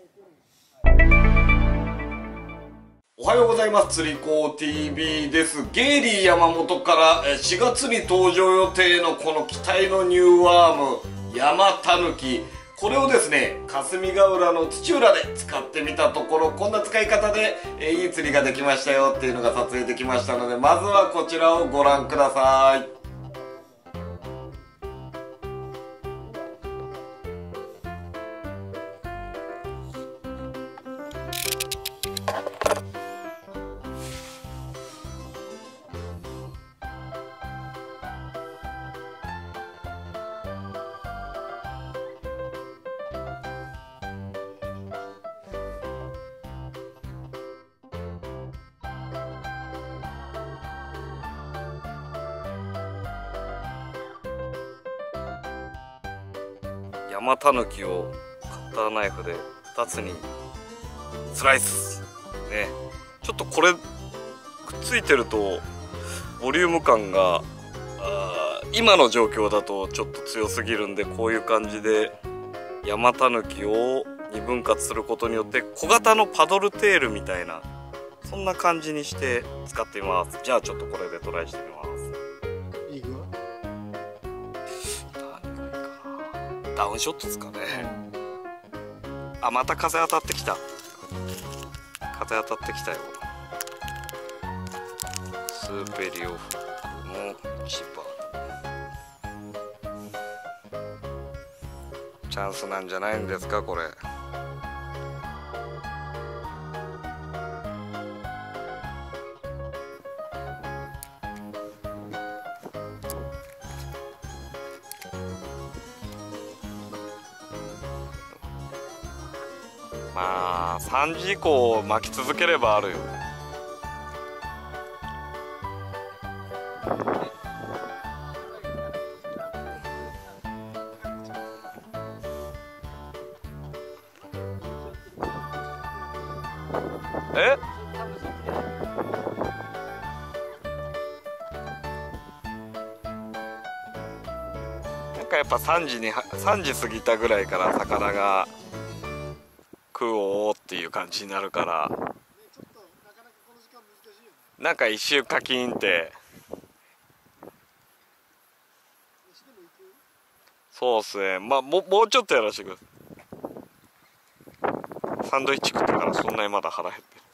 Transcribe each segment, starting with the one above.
おはようございます。釣り子 TV です。ゲイリー山本から4月に登場予定のこの期待のニューワーム、ヤマタヌキ。これをですね、霞ヶ浦の土浦で使ってみたところ、こんな使い方でいい釣りができましたよっていうのが撮影できましたので、まずはこちらをご覧ください。ヤマタヌキをカッターナイフで2つにスライスね。ちょっとこれくっついてるとボリューム感が今の状況だとちょっと強すぎるんで、こういう感じでヤマタヌキを2分割することによって小型のパドルテールみたいな、そんな感じにして使ってみます。じゃあちょっとこれでトライしてみます。ダウンショットですかね。あ、また風当たってきた。風当たってきたよ。スーペリオフのシッパー。チャンスなんじゃないんですかこれ。まあ3時以降巻き続ければあるよ。なんかやっぱ3時過ぎたぐらいから魚が食おうっていう感じになるから、なんか一周カキンって。そうっすね。まあもうちょっとやらせてください。サンドイッチ食ってからそんなにまだ腹減ってる。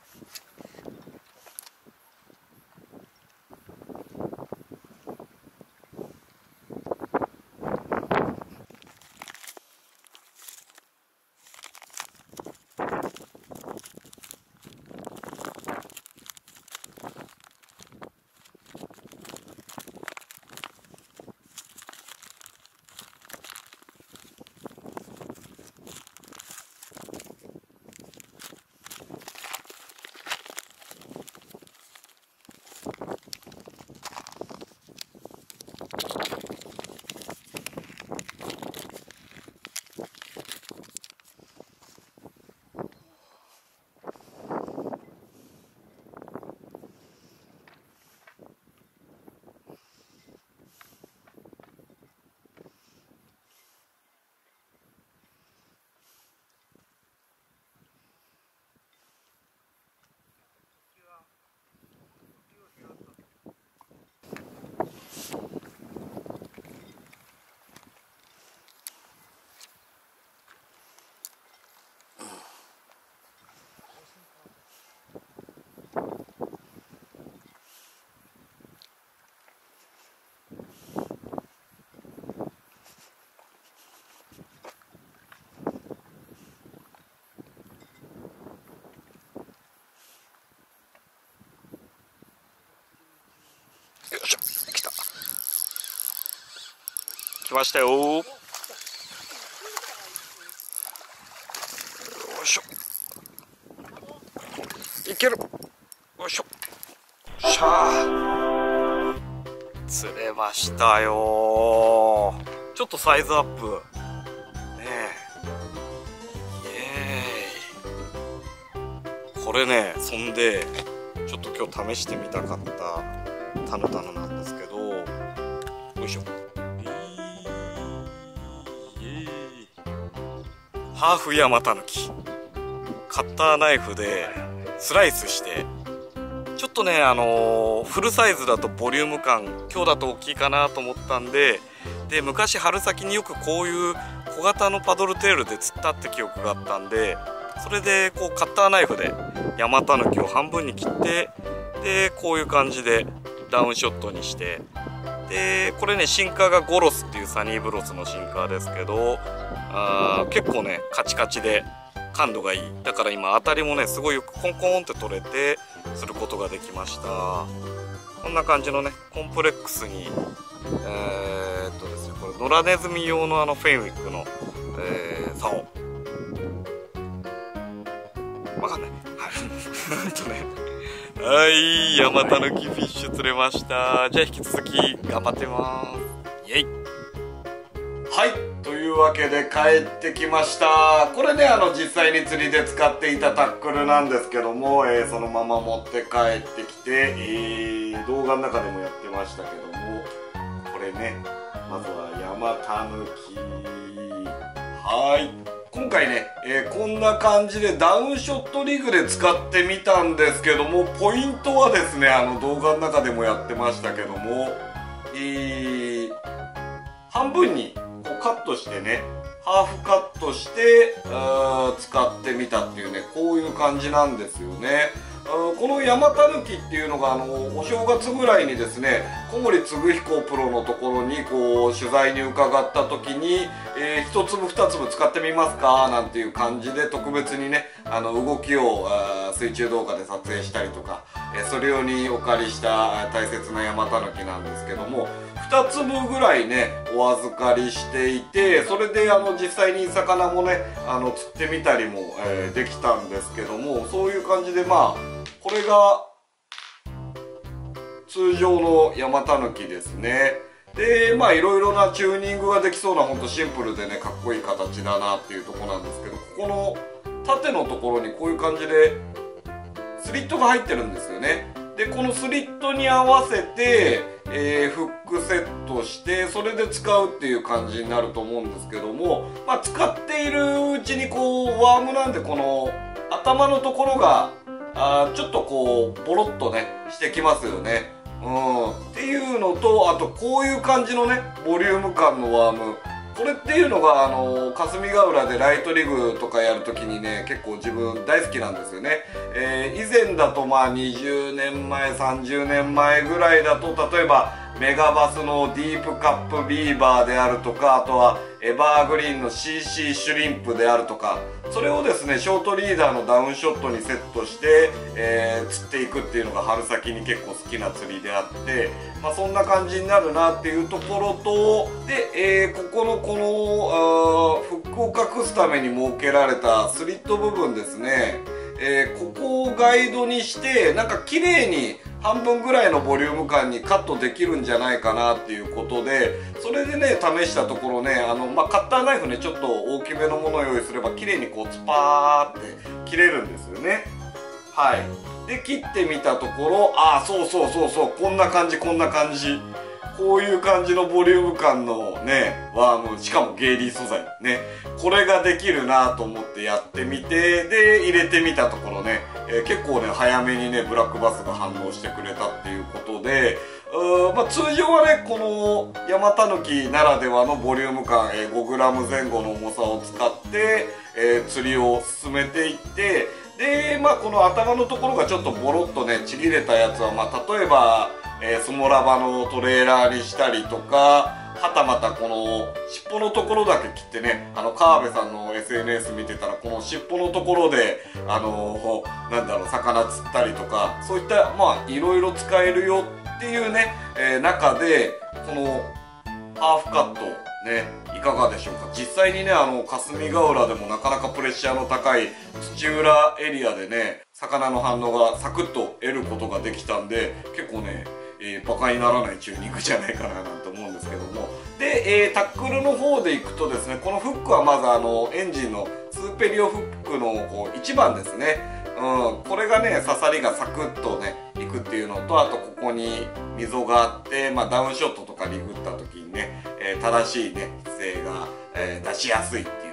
よいしょ、来た。来ましたよ。よいしょ。いける。よいしょ。しゃあ。釣れましたよ。ちょっとサイズアップ。ねえ。イエーイ。これね、そんで、ちょっと今日試してみたかったタヌタヌなんですけど、よいしょ。ハーフヤマタヌキ。 カッターナイフでスライスして、ちょっとねフルサイズだとボリューム感今日だと大きいかなと思ったんで、昔春先によくこういう小型のパドルテールで釣ったって記憶があったんで、それでこうカッターナイフでヤマタヌキを半分に切って、でこういう感じでダウンショットにして、でこれねシンカーがゴロスっていうサニーブロスのシンカーですけど、結構ねカチカチで感度がいい。だから今当たりもねすごいよくコンコンって取れてすることができました。こんな感じのねコンプレックスにですね、これ野良ネズミ用のフェンウィックの、竿わかんないはい、ヤマタヌキフィッシュ釣れました。じゃあ引き続き頑張ってます。イエイ。はい、というわけで帰ってきました。これね実際に釣りで使っていたタックルなんですけども、そのまま持って帰ってきて、動画の中でもやってましたけども、これねまずはヤマタヌキ。はい、今回ね、こんな感じでダウンショットリグで使ってみたんですけども、ポイントはですね動画の中でもやってましたけども、半分にこうカットしてね、ハーフカットして使ってみたっていうね、こういう感じなんですよね。このヤマタヌキっていうのがお正月ぐらいにですね、小森嗣彦プロのところにこう取材に伺った時に、1粒2粒使ってみますかなんていう感じで特別にね動きを水中動画で撮影したりとか、それ用にお借りした大切なヤマタヌキなんですけども、2粒ぐらいねお預かりしていて、それで実際に魚もね釣ってみたりも、できたんですけども、そういう感じでこれが通常のヤマタヌキですね。でいろいろなチューニングができそうな、ほんとシンプルでねかっこいい形だなっていうところなんですけど、ここの縦のところにこういう感じでスリットが入ってるんですよね。でこのスリットに合わせて、フックセットしてそれで使うっていう感じになると思うんですけども、使っているうちにこうワームなんでこの頭のところがちょっとこうボロッとねしてきますよね。っていうのと、あとこういう感じのねボリューム感のワーム、これっていうのが霞ヶ浦でライトリグとかやるときにね結構自分大好きなんですよね。以前だと20年前30年前ぐらいだと、例えばメガバスのディープカップビーバーであるとか、あとはエバーグリーンの CC シュリンプであるとか、それをですねショートリーダーのダウンショットにセットして、釣っていくっていうのが春先に結構好きな釣りであって、そんな感じになるなっていうところと、で、ここのこのフックを隠すために設けられたスリット部分ですね、ここをガイドにしてなんか綺麗に半分ぐらいのボリューム感にカットできるんじゃないかなっていうことで、それでね試したところねカッターナイフねちょっと大きめのものを用意すれば綺麗にこうスパーって切れるんですよね。はい、で切ってみたところ、そうこんな感じ、こういう感じのボリューム感のねワーム、しかもゲイリー素材ね、これができるなと思ってやってみて、で入れてみたところね、結構ね早めにねブラックバスが反応してくれたっていうことで、通常はねこのヤマタヌキならではのボリューム感、5g 前後の重さを使って、釣りを進めていって、でこの頭のところがちょっとボロッとねちぎれたやつは例えばスモラバのトレーラーにしたりとか、はたまたこの尻尾のところだけ切ってね、川辺さんの SNS 見てたらこの尻尾のところでなんだろう魚釣ったりとか、そういったいろいろ使えるよっていうね、中でこのハーフカットねいかがでしょうか。実際にね霞ヶ浦でもなかなかプレッシャーの高い土浦エリアでね魚の反応がサクッと得ることができたんで、結構ねバカにならないチューニングじゃないかななんて思うんですけども、で、タックルの方でいくとですね、このフックはまずエンジンのスーペリオフックのこう1番ですね。これがね刺さりがサクッとねいくっていうのと、あとここに溝があって、ダウンショットとかリグった時にね、正しいね姿勢が、出しやすいっていうね、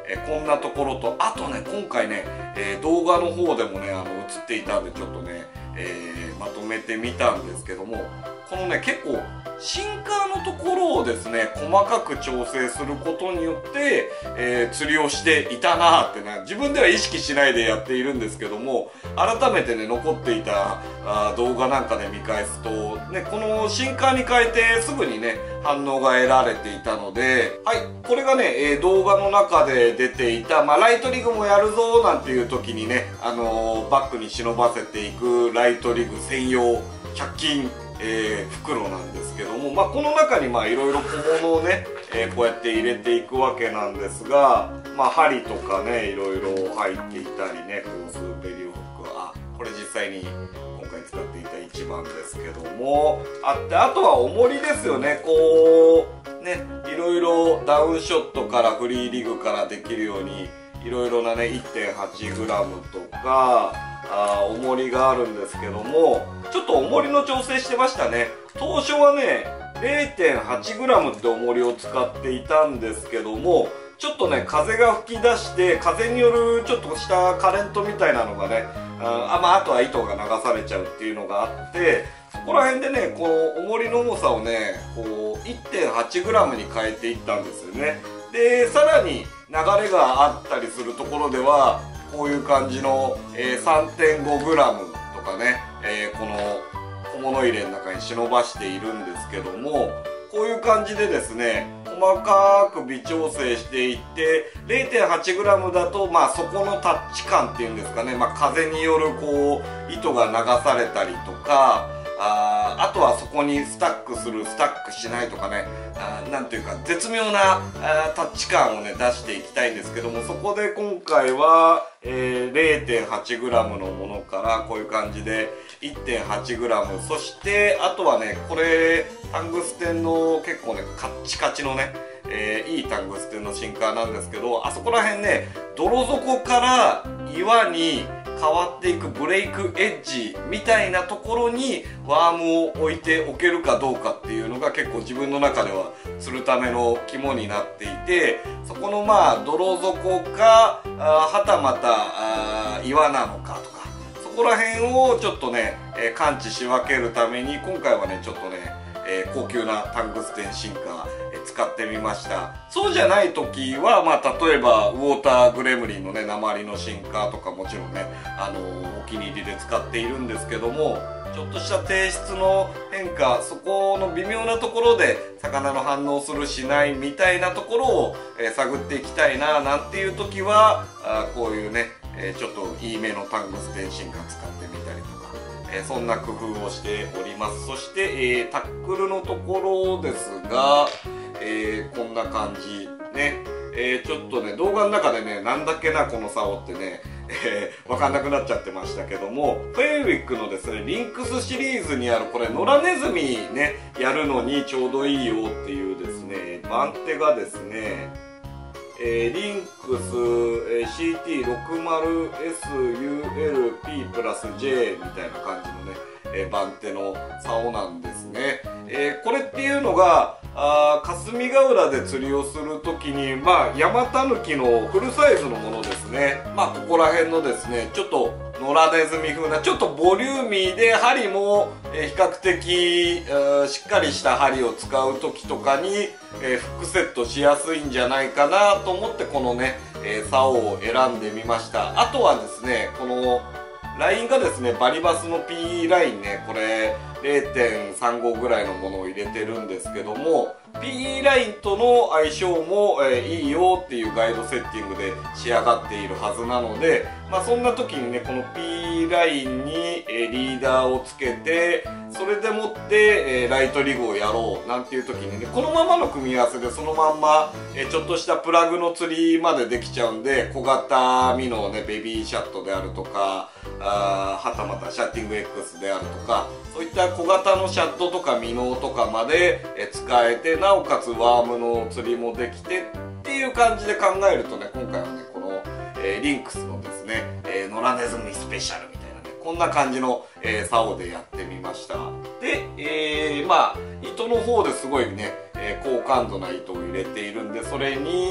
こんなところと、あとね今回ね、動画の方でもね映っていたんでちょっとね、まとめてみたんですけども、このね結構シンカーのところをですね細かく調整することによって、釣りをしていたなーってね、自分では意識しないでやっているんですけども、改めてね残っていた動画なんかで見返すとね、このシンカーに変えてすぐにね反応が得られていたので、はい、これがね、動画の中で出ていた、ライトリグもやるぞなんていう時にね、バッグに忍ばせていくライトリグ専用100均袋なんですけども、この中にいろいろ小物をね、こうやって入れていくわけなんですが、針とかねいろいろ入っていたりね、コースベリーフック、これ実際に今回使っていた一番ですけどもあって、あとは重りですよね。こうねいろいろダウンショットからフリーリグからできるようにいろいろなね 1.8g とか重りがあるんですけども、ちょっと重りの調整してましたね。当初はね 0.8g って重りを使っていたんですけども、ちょっとね風が吹き出して風によるちょっとしたカレントみたいなのがね、あとは糸が流されちゃうっていうのがあって、そこら辺でねこの重りの重さをねこう 1.8g に変えていったんですよね。でさらに流れがあったりするところではこういう感じの 3.5g とかね、この小物入れの中に忍ばしているんですけども、こういう感じでですね細かく微調整していって 0.8g だとそこのタッチ感っていうんですかね、風によるこう糸が流されたりとか、あとはそこにスタックするスタックしないとかね、なんていうか絶妙なタッチ感をね出していきたいんですけども、そこで今回は、0.8g のものからこういう感じで 1.8g、 そしてあとはねこれタングステンの結構ねカッチカチのね、いいタングステンのシンカーなんですけど、あそこら辺ね泥底から岩に変わっていくブレイクエッジみたいなところにワームを置いておけるかどうかっていうのが結構自分の中では釣るための肝になっていて、そこの泥底かはたまた岩なのかとか、そこら辺をちょっとね感知し分けるために今回はねちょっとね高級なタングステンシンカー使ってみました。そうじゃない時は例えばウォーターグレムリンのね鉛のシンカーとかもちろんねお気に入りで使っているんですけども、ちょっとした低質の変化、そこの微妙なところで魚の反応するしないみたいなところを探っていきたいななんていう時はこういうねちょっといいめのタングステンシンカー使ってみたりとか、そんな工夫をしております。そして、タックルのところですが、こんな感じね、ちょっとね動画の中でねなんだっけなこの竿ってね分かんなくなっちゃってましたけども、フェイウィックのですねリンクスシリーズにあるこれ野良ネズミねやるのにちょうどいいよっていうですね番手がですねリンクス CT60SULP プラス J みたいな感じのね番手の竿なんですね。これっていうのが霞ヶ浦で釣りをするときにヤマタヌキのフルサイズのものですね。ここら辺のですねちょっと野良ネズミ風なちょっとボリューミーで針も比較的しっかりした針を使う時とかにフックセットしやすいんじゃないかなと思ってこのね竿を選んでみました。あとはですねこのラインがですねバリバスの PE ラインね、これ 0.35 ぐらいのものを入れてるんですけども、 PE ラインとの相性もいいよっていうガイドセッティングで仕上がっているはずなので、そんな時にねこの PE ラインにリーダーをつけてそれでもってライトリグをやろうなんていう時にねこのままの組み合わせでそのまんまちょっとしたプラグの釣りまでできちゃうんで、小型ミノねベビーシャットであるとかはたまたシャッティング X であるとか、そういった小型のシャットとかミノとかまで使えて、なおかつワームの釣りもできてっていう感じで考えるとね、今回はねこのリンクスのですね野良ネズミスペシャルみたいなねこんな感じの竿でやってみました。で、糸の方ですごいね高感度な糸を入れているんで、それに、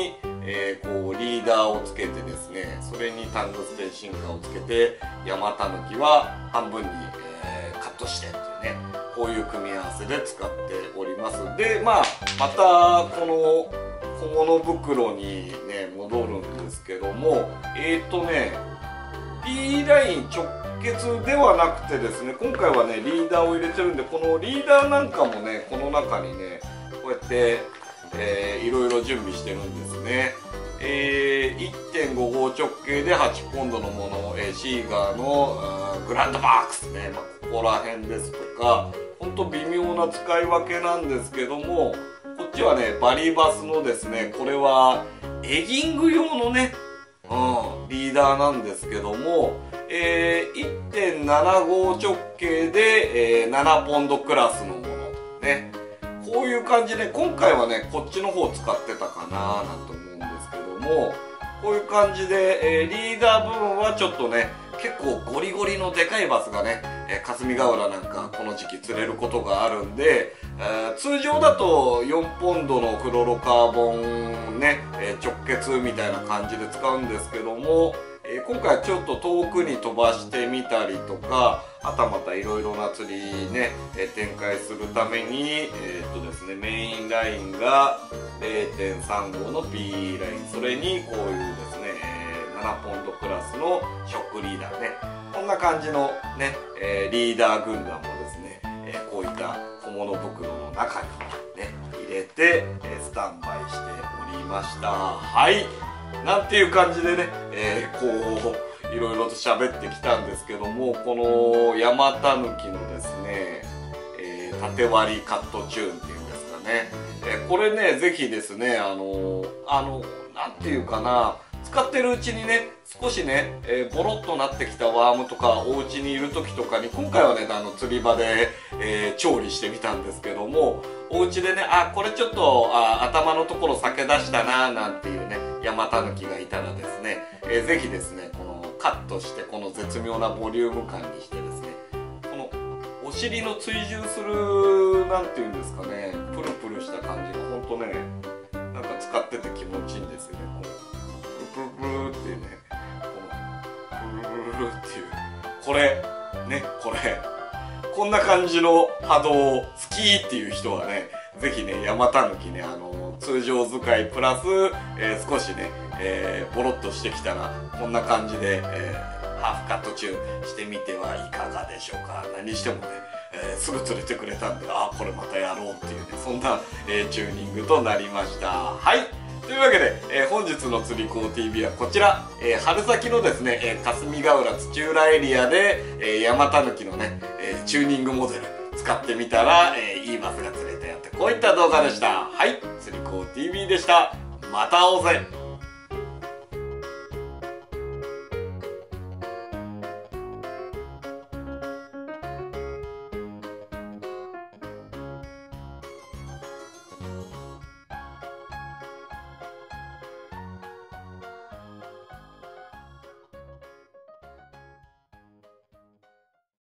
こうリーダーをつけてですね、それにタングステンシンカーをつけて、ヤマタヌキは半分に、カットしてっていうね、こういう組み合わせで使っております。でまたこの小物袋にね戻るんですけども、P ライン直結ではなくてですね、今回はねリーダーを入れてるんで、このリーダーなんかもねこの中にねこうやっていろいろ準備してるんですね。1.5 号直径で8ポンドのもの、シーガーのグランドマークスね、ここら辺ですとか、ほんと微妙な使い分けなんですけども、こっちはねバリバスのですね、これはエギング用のね、リーダーなんですけども、1.7 号直径で、7ポンドクラスのものね、こういう感じで今回はねこっちの方を使ってたかななんて思うんですけども、こういう感じで、リーダー部分はちょっとね結構ゴリゴリのでかいバスがね、霞ヶ浦なんかこの時期釣れることがあるんで、通常だと4ポンドのフロロカーボンね、直結みたいな感じで使うんですけども、今回はちょっと遠くに飛ばしてみたりとか、はたまたいろいろな釣りね、展開するためにですね、メインラインが 0.3 号の P ライン、それにこういうですね、7ポンドクラスのショックリーダーね、こんな感じのね、リーダー軍団もですね、こういった小物袋の中にね入れてスタンバイしておりました。はい、なんていう感じでね、こういろいろと喋ってきたんですけども、このヤマタヌキのですね、縦割りカットチューンっていうんですかね、これねぜひですね、なんていうかな、使ってるうちにね少しね、ボロッとなってきたワームとかお家にいる時とかに、今回はね釣り場で、調理してみたんですけども、お家でねこれちょっと頭のところ避け出したななんていうねヤマタヌキがいたらですね、ぜひですねこのカットしてこの絶妙なボリューム感にしてですね、このお尻の追従するなんていうんですかね、プルプルした感じがほんとねなんか使ってて気持ちいいんですよね。プルプルっていうね、このプルプルっていうこれね、こんな感じの波動好きっていう人はね、ぜひねヤマタヌキね通常使いプラス、少しね、ボロッとしてきたらこんな感じで、ハーフカットチューンしてみてはいかがでしょうか。何してもね、すぐ釣れてくれたんで、これまたやろうっていうね、そんな、チューニングとなりました。はい、というわけで、本日の釣り子 TV はこちら、春先のですね、霞ヶ浦土浦エリアで、ヤマタヌキのね、チューニングモデル使ってみたら、いいバスが釣れたよって、こういった動画でした。はい、釣り子 TV でした。また会おうぜ。